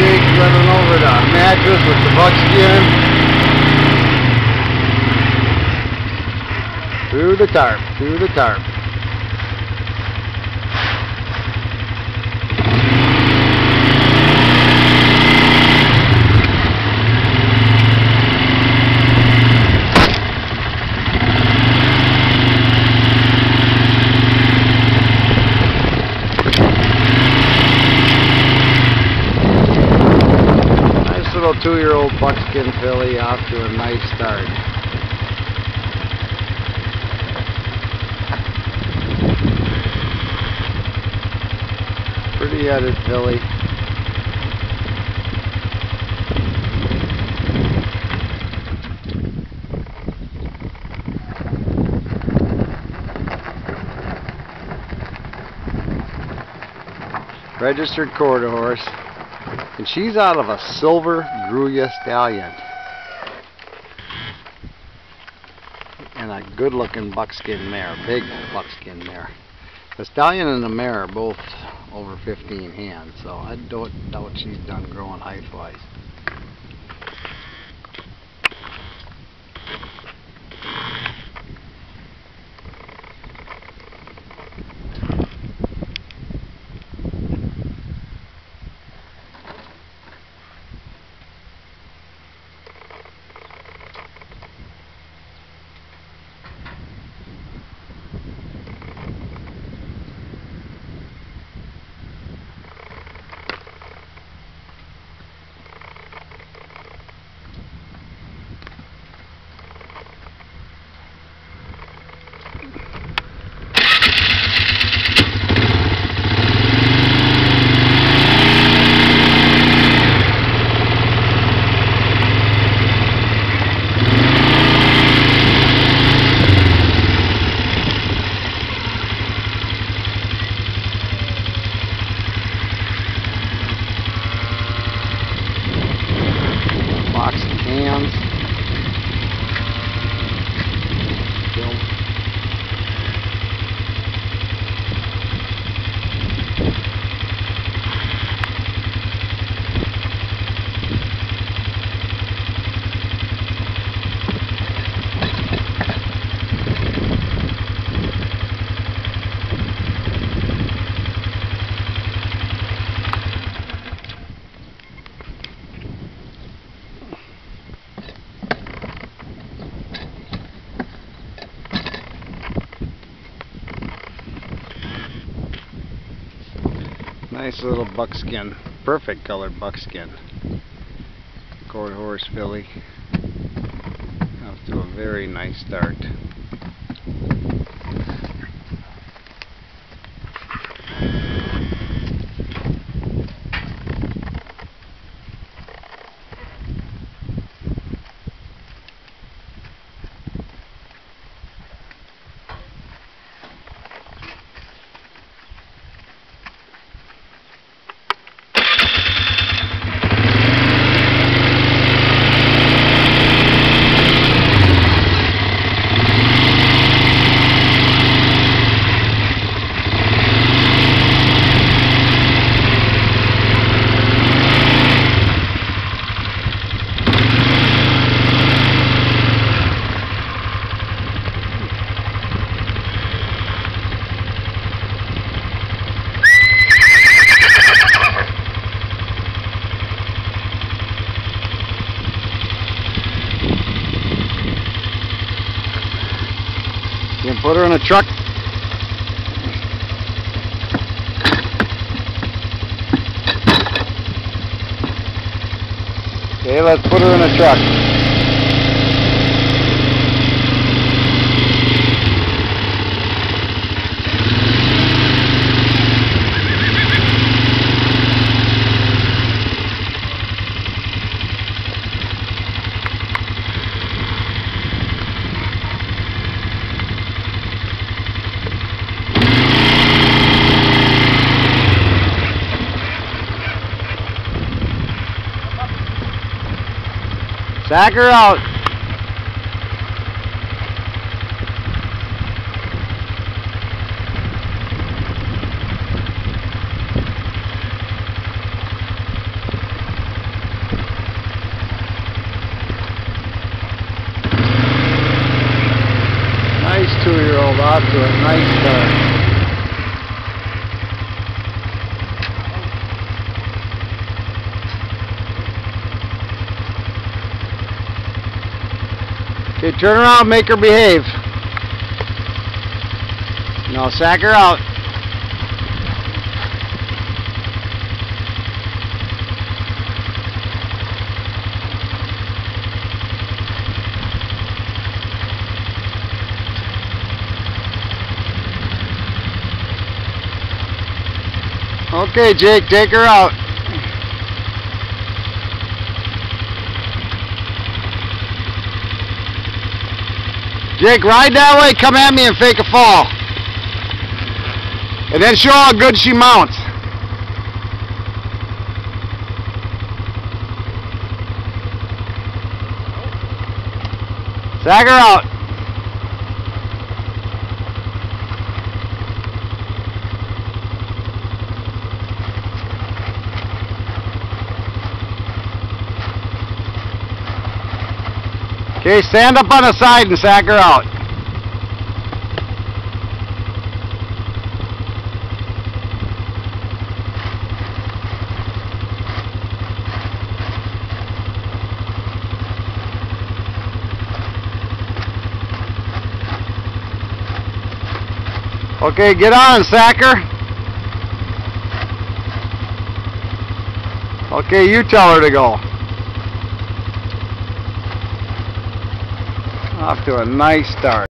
jigs running over the mattress with the buckskin. Through the tarp, through the tarp. Nice little 2-year-old buckskin filly off to a nice start. Pretty headed filly. Registered quarter horse. And she's out of a silver Gruya stallion. And a good looking buckskin mare, big buckskin mare. The stallion and the mare are both over 15 hands, so I don't doubt she's done growing height-wise. Nice little buckskin, perfect colored buckskin. Quarter horse filly. Off to a very nice start. You can put her in a truck. Okay, let's put her in a truck. Back her out. to a nice start. Okay, turn around, make her behave. No, sack her out. Okay, Jake, take her out. Jake, ride that way, come at me and fake a fall. And then show how good she mounts. Sack her out. Okay, stand up on the side and sack her out. Okay, get on, sack her. Okay, you tell her to go. Off to a nice start.